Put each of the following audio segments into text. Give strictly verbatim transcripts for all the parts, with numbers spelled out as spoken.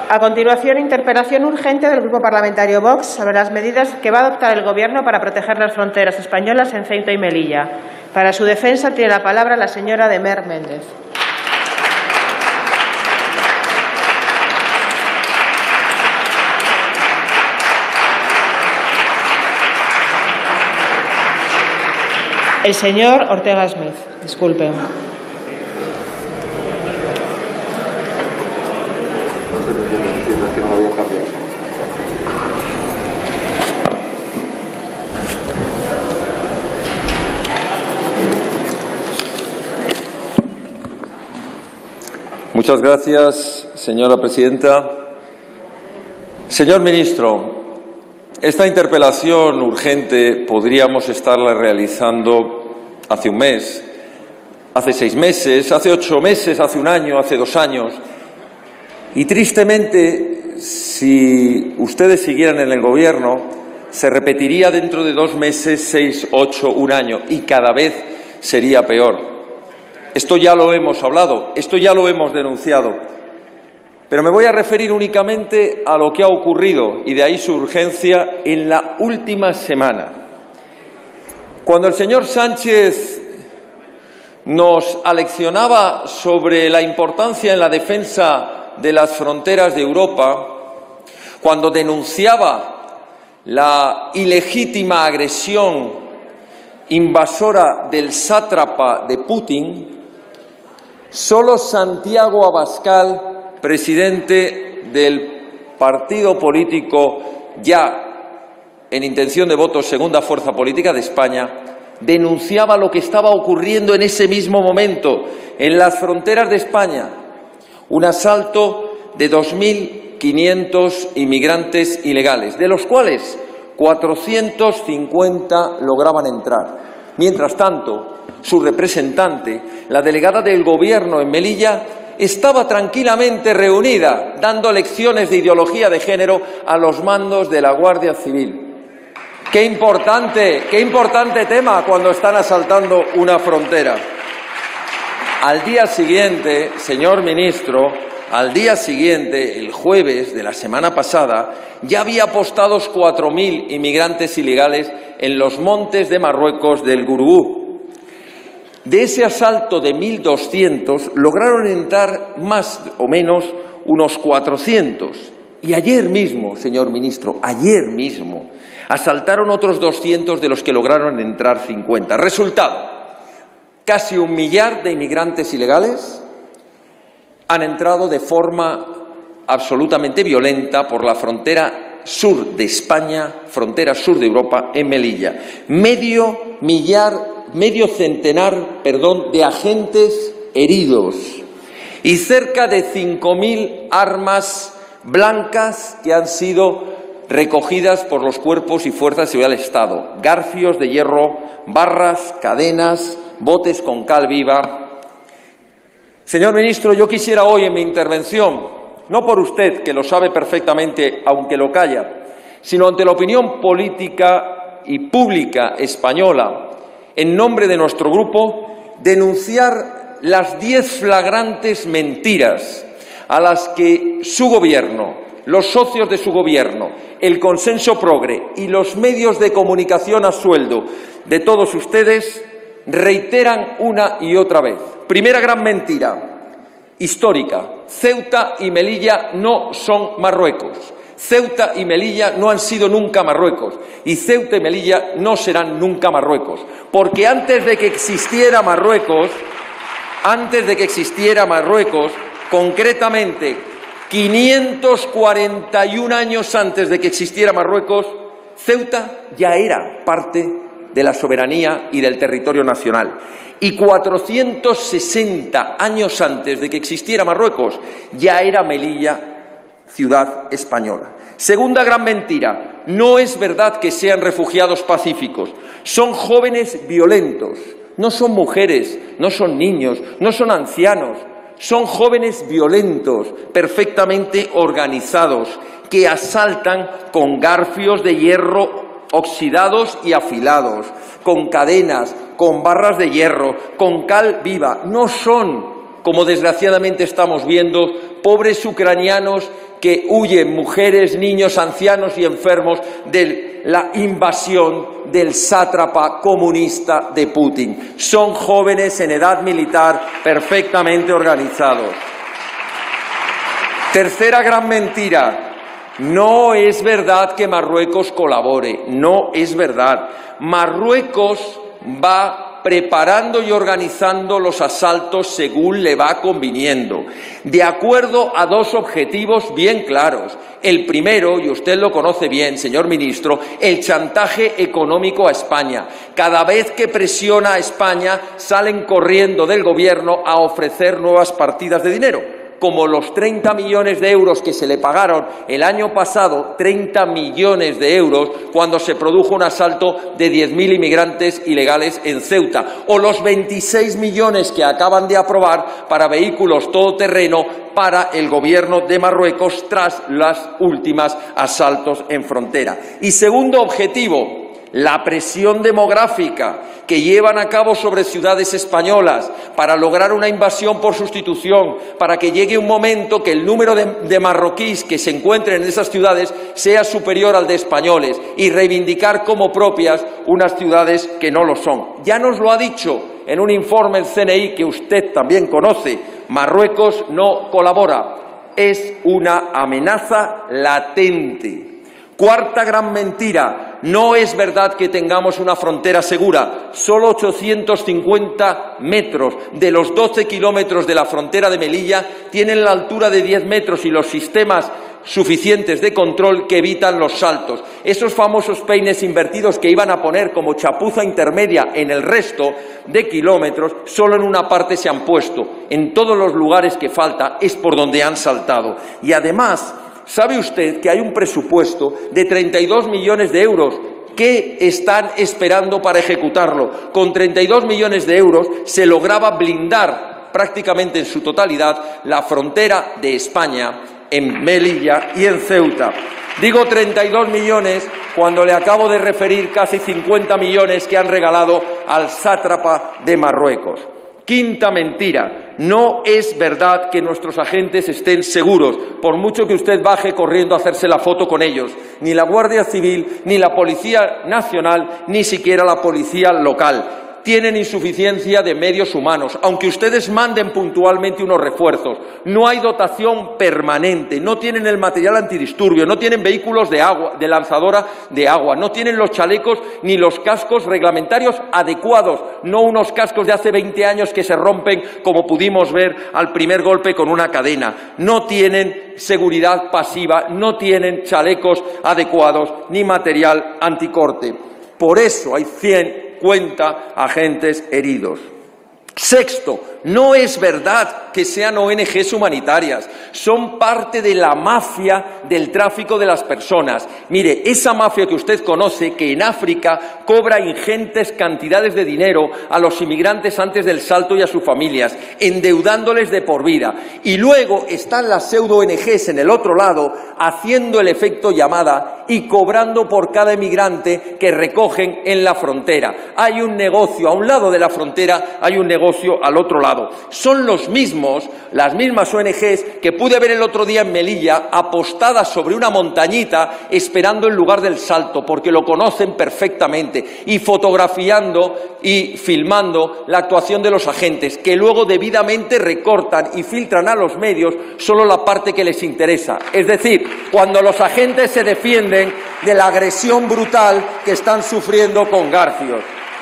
A continuación, interpelación urgente del Grupo Parlamentario Vox sobre las medidas que va a adoptar el Gobierno para proteger las fronteras españolas en Ceuta y Melilla. Para su defensa tiene la palabra la señora Demer Méndez. El señor Ortega Smith. Disculpe. Muchas gracias, señora presidenta. Señor ministro, esta interpelación urgente podríamos estarla realizando hace un mes, hace seis meses, hace ocho meses, hace un año, hace dos años. Y tristemente, si ustedes siguieran en el Gobierno, se repetiría dentro de dos meses, seis, ocho, un año, y cada vez sería peor. Esto ya lo hemos hablado, esto ya lo hemos denunciado, pero me voy a referir únicamente a lo que ha ocurrido, y de ahí su urgencia, en la última semana. Cuando el señor Sánchez nos aleccionaba sobre la importancia en la defensa de las fronteras de Europa, cuando denunciaba la ilegítima agresión invasora del sátrapa de Putin, solo Santiago Abascal, presidente del partido político ya en intención de voto segunda fuerza política de España, denunciaba lo que estaba ocurriendo en ese mismo momento en las fronteras de España, un asalto de dos mil quinientos inmigrantes ilegales, de los cuales cuatrocientos cincuenta lograban entrar. Mientras tanto, su representante, la delegada del Gobierno en Melilla, estaba tranquilamente reunida dando lecciones de ideología de género a los mandos de la Guardia Civil. Qué importante, qué importante tema cuando están asaltando una frontera. Al día siguiente, señor ministro, al día siguiente, el jueves de la semana pasada, ya había apostados cuatro mil inmigrantes ilegales en los montes de Marruecos del Gurugú. De ese asalto de mil doscientos lograron entrar más o menos unos cuatrocientos. Y ayer mismo, señor ministro, ayer mismo, asaltaron otros doscientos, de los que lograron entrar cincuenta. Resultado, casi un millar de inmigrantes ilegales han entrado de forma absolutamente violenta por la frontera sur de España, frontera sur de Europa, en Melilla. Medio millar medio centenar, perdón, de agentes heridos y cerca de cinco mil armas blancas que han sido recogidas por los cuerpos y fuerzas de seguridad del Estado. Garfios de hierro, barras, cadenas, botes con cal viva. Señor ministro, yo quisiera hoy en mi intervención, no por usted, que lo sabe perfectamente, aunque lo calla, sino ante la opinión política y pública española, en nombre de nuestro grupo, denunciar las diez flagrantes mentiras a las que su Gobierno, los socios de su Gobierno, el Consenso Progre y los medios de comunicación a sueldo de todos ustedes reiteran una y otra vez. Primera gran mentira histórica: Ceuta y Melilla no son Marruecos. Ceuta y Melilla no han sido nunca Marruecos, y Ceuta y Melilla no serán nunca Marruecos, porque antes de que existiera Marruecos, antes de que existiera Marruecos, concretamente quinientos cuarenta y un años antes de que existiera Marruecos, Ceuta ya era parte de la soberanía y del territorio nacional. Y cuatrocientos sesenta años antes de que existiera Marruecos, ya era Melilla ciudad española. Segunda gran mentira: no es verdad que sean refugiados pacíficos, son jóvenes violentos, no son mujeres, no son niños, no son ancianos, son jóvenes violentos, perfectamente organizados, que asaltan con garfios de hierro oxidados y afilados, con cadenas, con barras de hierro, con cal viva. No son, como desgraciadamente estamos viendo, pobres ucranianos que huyen mujeres, niños, ancianos y enfermos de la invasión del sátrapa comunista de Putin. Son jóvenes en edad militar perfectamente organizados. Tercera gran mentira. No es verdad que Marruecos colabore, no es verdad. Marruecos va preparando y organizando los asaltos según le va conviniendo, de acuerdo a dos objetivos bien claros. El primero, y usted lo conoce bien, señor ministro, el chantaje económico a España. Cada vez que presiona a España, salen corriendo del Gobierno a ofrecer nuevas partidas de dinero, como los treinta millones de euros que se le pagaron el año pasado, treinta millones de euros, cuando se produjo un asalto de diez mil inmigrantes ilegales en Ceuta, o los veintiséis millones que acaban de aprobar para vehículos todoterreno para el Gobierno de Marruecos tras los últimos asaltos en frontera. Y segundo objetivo, la presión demográfica que llevan a cabo sobre ciudades españolas para lograr una invasión por sustitución, para que llegue un momento que el número de, de marroquíes que se encuentren en esas ciudades sea superior al de españoles y reivindicar como propias unas ciudades que no lo son. Ya nos lo ha dicho en un informe el C N I que usted también conoce, Marruecos no colabora, es una amenaza latente. Cuarta gran mentira, no es verdad que tengamos una frontera segura. Solo ochocientos cincuenta metros de los doce kilómetros de la frontera de Melilla tienen la altura de diez metros y los sistemas suficientes de control que evitan los saltos. Esos famosos peines invertidos que iban a poner como chapuza intermedia en el resto de kilómetros, solo en una parte se han puesto. En todos los lugares que falta es por donde han saltado. Y además, ¿sabe usted que hay un presupuesto de treinta y dos millones de euros que están esperando para ejecutarlo? Con treinta y dos millones de euros se lograba blindar prácticamente en su totalidad la frontera de España en Melilla y en Ceuta. Digo treinta y dos millones cuando le acabo de referir casi cincuenta millones que han regalado al sátrapa de Marruecos. Quinta mentira, no es verdad que nuestros agentes estén seguros, por mucho que usted baje corriendo a hacerse la foto con ellos. Ni la Guardia Civil, ni la Policía Nacional, ni siquiera la Policía Local. Tienen insuficiencia de medios humanos, aunque ustedes manden puntualmente unos refuerzos. No hay dotación permanente, no tienen el material antidisturbio, no tienen vehículos de agua, de lanzadora de agua, no tienen los chalecos ni los cascos reglamentarios adecuados, no unos cascos de hace veinte años que se rompen, como pudimos ver al primer golpe con una cadena. No tienen seguridad pasiva, no tienen chalecos adecuados ni material anticorte. Por eso hay cien agentes heridos. Sexto, no es verdad que sean O N Ges humanitarias, son parte de la mafia del tráfico de las personas. Mire, esa mafia que usted conoce, que en África cobra ingentes cantidades de dinero a los inmigrantes antes del salto y a sus familias, endeudándoles de por vida. Y luego están las pseudo O N Ges en el otro lado, haciendo el efecto llamada y cobrando por cada emigrante que recogen en la frontera. Hay un negocio, a un lado de la frontera hay un negocio al otro lado. Son los mismos, las mismas O N Ges que pude ver el otro día en Melilla, apostadas sobre una montañita esperando el lugar del salto, porque lo conocen perfectamente, y fotografiando y filmando la actuación de los agentes, que luego debidamente recortan y filtran a los medios solo la parte que les interesa. Es decir, cuando los agentes se defienden de la agresión brutal que están sufriendo con garfios.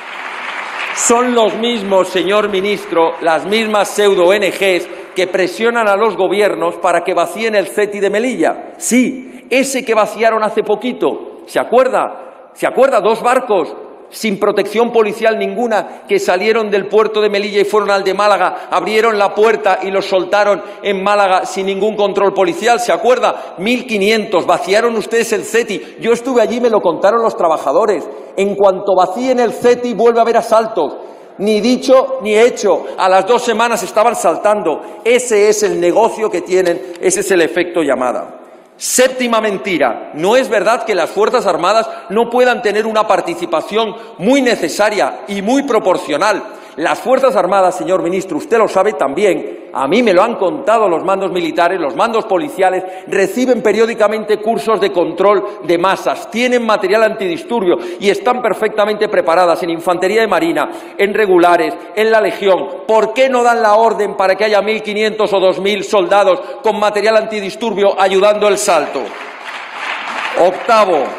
Son los mismos, señor ministro, las mismas pseudo O N Ges que presionan a los gobiernos para que vacíen el CETI de Melilla. Sí, ese que vaciaron hace poquito. ¿Se acuerda? ¿Se acuerda? Dos barcos sin protección policial ninguna que salieron del puerto de Melilla y fueron al de Málaga, abrieron la puerta y los soltaron en Málaga sin ningún control policial. ¿Se acuerda? mil quinientos, vaciaron ustedes el CETI. Yo estuve allí, me lo contaron los trabajadores. En cuanto vacíen el CETI vuelve a haber asaltos. Ni dicho ni hecho. A las dos semanas estaban saltando. Ese es el negocio que tienen, ese es el efecto llamada. Séptima mentira, no es verdad que las Fuerzas Armadas no puedan tener una participación muy necesaria y muy proporcional. Las Fuerzas Armadas, señor ministro, usted lo sabe también, a mí me lo han contado los mandos militares, los mandos policiales, reciben periódicamente cursos de control de masas, tienen material antidisturbio y están perfectamente preparadas en infantería de marina, en regulares, en la Legión. ¿Por qué no dan la orden para que haya mil quinientos o dos mil soldados con material antidisturbio ayudando el salto? Octavo,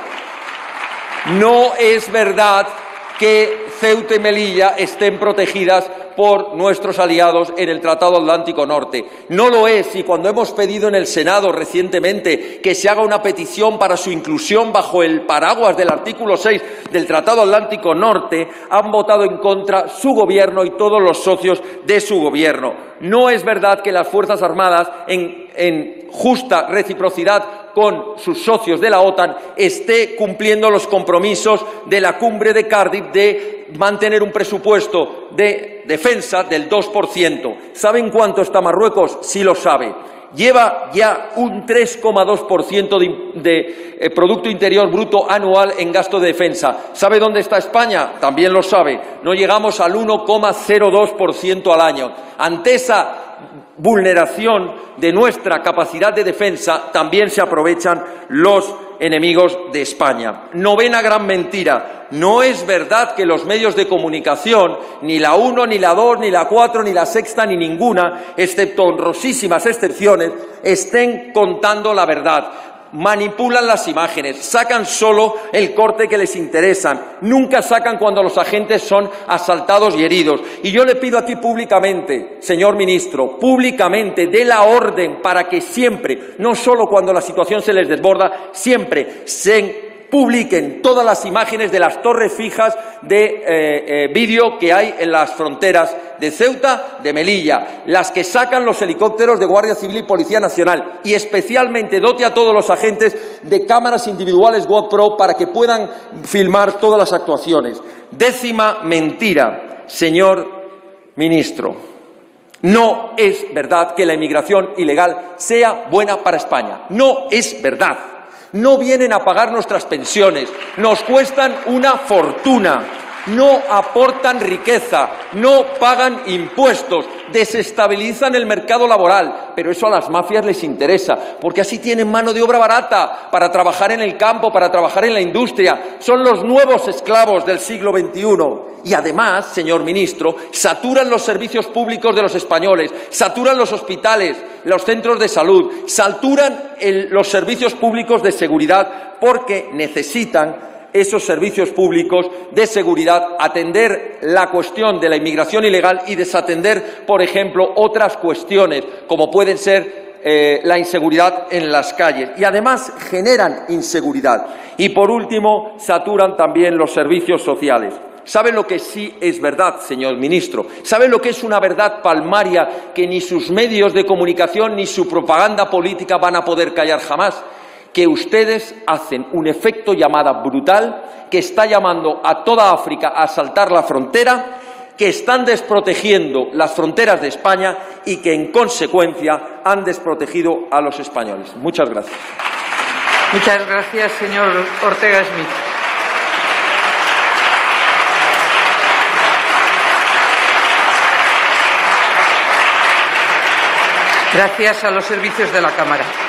no es verdad que Ceuta y Melilla estén protegidas por nuestros aliados en el Tratado Atlántico Norte. No lo es, y cuando hemos pedido en el Senado recientemente que se haga una petición para su inclusión bajo el paraguas del artículo seis del Tratado Atlántico Norte, han votado en contra su Gobierno y todos los socios de su Gobierno. No es verdad que las Fuerzas Armadas, en, en justa reciprocidad con sus socios de la OTAN, esté cumpliendo los compromisos de la cumbre de Cardiff de mantener un presupuesto de defensa del dos por ciento. ¿Saben cuánto está Marruecos? Sí lo sabe. Lleva ya un tres coma dos por ciento de, de eh, Producto Interior Bruto anual en gasto de defensa. ¿Sabe dónde está España? También lo sabe. No llegamos al uno coma cero dos por ciento al año. Ante esa vulneración de nuestra capacidad de defensa, también se aprovechan los enemigos de España. Novena gran mentira. No es verdad que los medios de comunicación, ni la uno, ni la dos, ni la cuatro, ni la sexta, ni ninguna, excepto honrosísimas excepciones, estén contando la verdad. Manipulan las imágenes, sacan solo el corte que les interesa, nunca sacan cuando los agentes son asaltados y heridos. Y yo le pido aquí públicamente, señor ministro, públicamente, dé la orden para que siempre, no solo cuando la situación se les desborda, siempre se publiquen todas las imágenes de las torres fijas de eh, eh, vídeo que hay en las fronteras de Ceuta, de Melilla, las que sacan los helicópteros de Guardia Civil y Policía Nacional, y especialmente dote a todos los agentes de cámaras individuales GoPro para que puedan filmar todas las actuaciones. Décima mentira, señor ministro. No es verdad que la inmigración ilegal sea buena para España. No es verdad. No vienen a pagar nuestras pensiones, nos cuestan una fortuna, no aportan riqueza, no pagan impuestos, desestabilizan el mercado laboral, pero eso a las mafias les interesa, porque así tienen mano de obra barata para trabajar en el campo, para trabajar en la industria, son los nuevos esclavos del siglo veintiuno. Y además, señor ministro, saturan los servicios públicos de los españoles, saturan los hospitales, los centros de salud, saturan el, los servicios públicos de seguridad, porque necesitan esos servicios públicos de seguridad, atender la cuestión de la inmigración ilegal y desatender, por ejemplo, otras cuestiones, como pueden ser eh, la inseguridad en las calles. Y además generan inseguridad. Y por último, saturan también los servicios sociales. ¿Saben lo que sí es verdad, señor ministro? ¿Saben lo que es una verdad palmaria que ni sus medios de comunicación ni su propaganda política van a poder callar jamás? Que ustedes hacen un efecto llamada brutal que está llamando a toda África a saltar la frontera, que están desprotegiendo las fronteras de España y que, en consecuencia, han desprotegido a los españoles. Muchas gracias. Muchas gracias, señor Ortega Smith. Gracias a los servicios de la Cámara.